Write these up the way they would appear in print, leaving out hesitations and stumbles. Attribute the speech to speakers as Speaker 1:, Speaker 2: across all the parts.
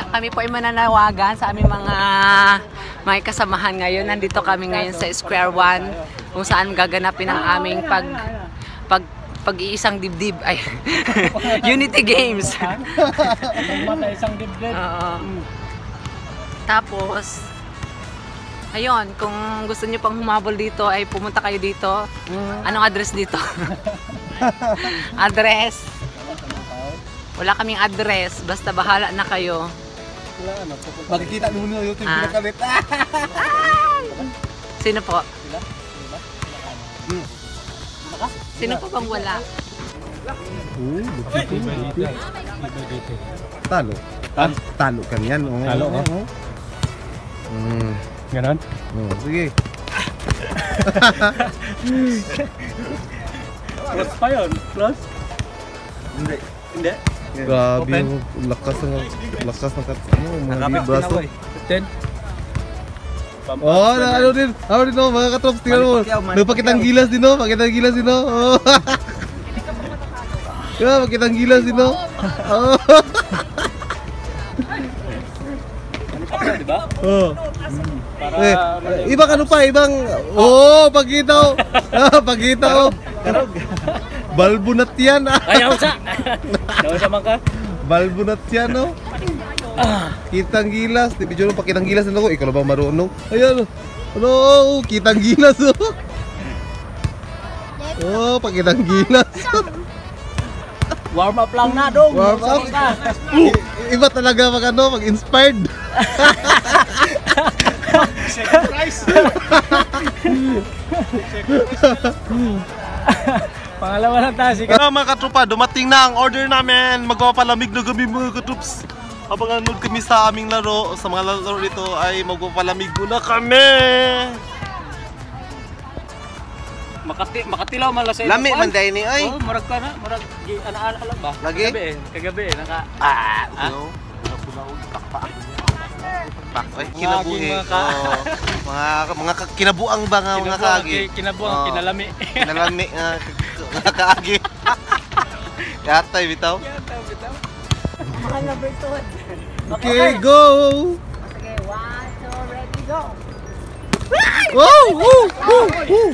Speaker 1: Kami po ay mananawagan sa aming mga kasamahan ngayon. Nandito kami ngayon sa Square One kung saan gaganapin ang aming pag-iisang dibdib ay Unity Games.
Speaker 2: Isang dibdib.
Speaker 1: Tapos ayun, kung gusto niyo pang humabol dito ay pumunta kayo dito. Anong address dito? Address. Wala kaming address, basta bahala na kayo.
Speaker 2: Makikita mo na YouTube pinakabit.
Speaker 1: Sino po? Sino po bang wala?
Speaker 2: Talo. Talo kan yan. Talo ka? Ganon? Sige. Close pa yun? Close? Hindi. Hindi? Grabe yung lakas ng mga braso. 10? Oh, ano din mga katrops, tingnan mo. Nagpakitang gilas din no, pakitang gilas din no. Oh. Yeah, pakitang gilas din no. Oh. Diba? Oh. Ibang ano pa, ibang pagkitaw. Pagkitaw. Balbunat yan.
Speaker 3: Ayaw sa. Daw sa man ka.
Speaker 2: Balbunat yan no. Kitang gilas, di video mo pakitang gilas na ako. Ikaw ba marunong? Ayan. Ano, kitang gilas oh. Oh, pakitang gilas.
Speaker 3: Warm up lang na dong.
Speaker 2: Warm up. Iba talaga mag-inspired.
Speaker 3: Second prize. Pangalawa lang tayo.
Speaker 2: Mga katropa, dumating na ang order namin. Magpapalamig na kami mga katrops. Habang nanood kami sa aming laro, sa mga laro dito ay magpapalamig muna kami.
Speaker 3: Makatilaw man la sa
Speaker 2: Lami man dahil ni ay.
Speaker 3: Oh, murag ka na, murag ana-ana lang ba?
Speaker 2: Lagi?
Speaker 3: Kagabi naka
Speaker 2: kinabuhi. Mga kinabuang ba nga mga kaagi?
Speaker 3: Kinabuang, kinalami.
Speaker 2: Kinalami nga kaagi. Yatay bitaw.
Speaker 1: Mahal na Bertod.
Speaker 2: Okay, go!
Speaker 1: Sige, 1, 2, ready, go!
Speaker 2: Woo!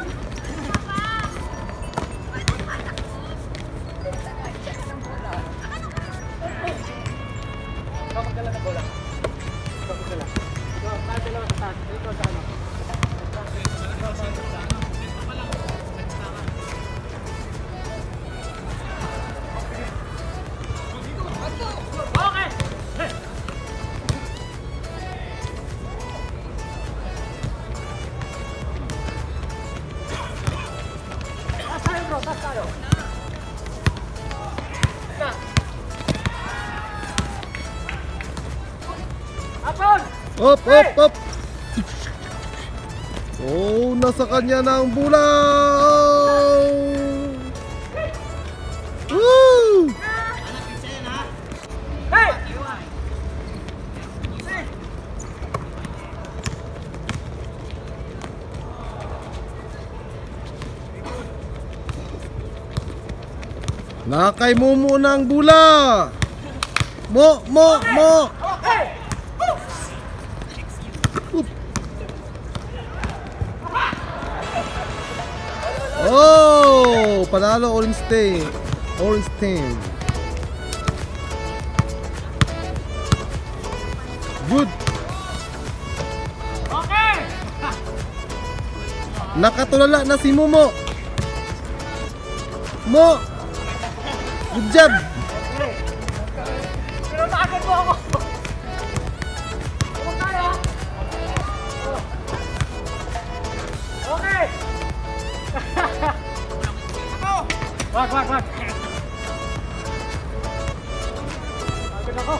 Speaker 2: Up! Oh, nasa kanya na ang bola! Woo! Nakay mo muna ang bola! Mo! Oh, panalo Orange Team. Good.
Speaker 3: Okay.
Speaker 2: Nakatulala na si Momo. Good job.
Speaker 3: Pero naagad mo ako. Okay. Wag. Agad ako.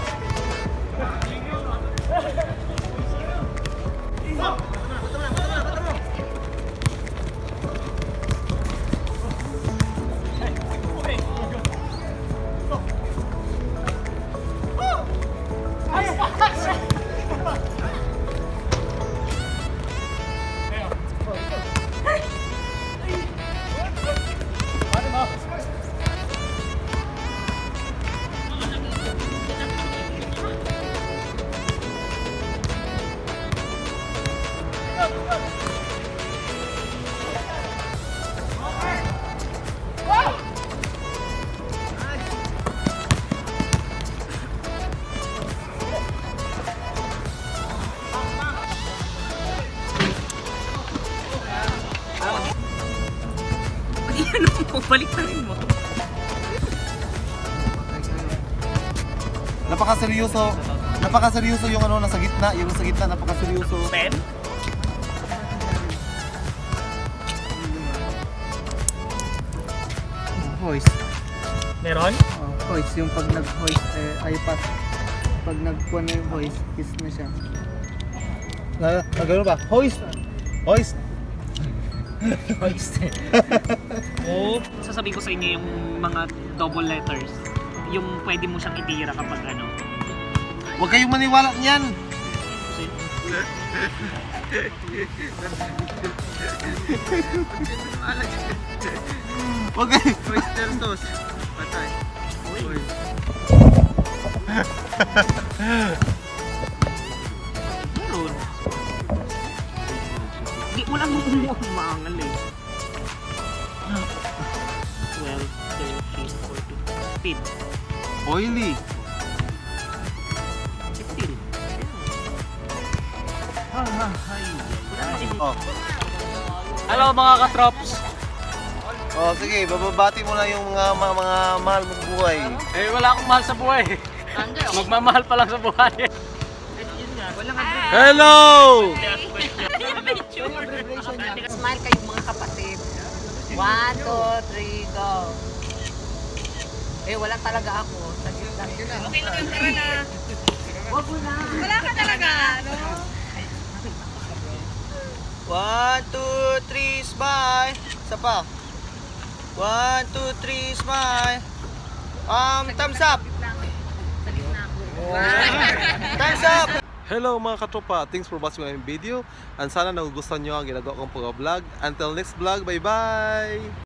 Speaker 1: Baliktarin mo.
Speaker 2: Napakaseryoso. Napakaseryoso yung ano nasa gitna, yung sa gitna napakaseryoso.
Speaker 1: Pen?
Speaker 4: Hoist.
Speaker 3: Meron?
Speaker 4: Hoist. Yung pag nag-hoist, ay pass. Pag nagkuha na yung hoist, kiss na siya.
Speaker 2: Gano'n ba? Hoist! Hoist!
Speaker 4: Hoist.
Speaker 3: Oo. Sasabihin ko sa inyo yung mga double letters. Yung pwede mo siyang itira kapag ano.
Speaker 2: Huwag kayong maniwala niyan! Huwag kayo!
Speaker 4: Oyster sauce. Patay.
Speaker 3: Meron. Di, walang umaangal eh. 12, 13, 14, 15.
Speaker 2: Oily!
Speaker 3: 15.
Speaker 2: Oh.
Speaker 3: Hello mga katrops!
Speaker 2: Oh, sige, bababati mo na yung mga mahal mong buhay.
Speaker 3: Eh wala akong mahal sa buhay. Magmamahal pa lang sa buhay.
Speaker 2: Hello!
Speaker 1: Smile kayong mga kapatid. 1, 2, 3, go. Eh, wala talaga ako. Saglit lang. Okay lang yung tara na. Wag mo na. Wala ka talaga, no?
Speaker 4: 1, 2, 3, smile. Isa pa. 1, 2, 3, smile. Thumbs up. Thumbs up.
Speaker 2: Hello mga katropa, thanks for watching my video and sana nagugustuhan nyo ang ginagawa kong pag-vlog. Until next vlog, bye bye!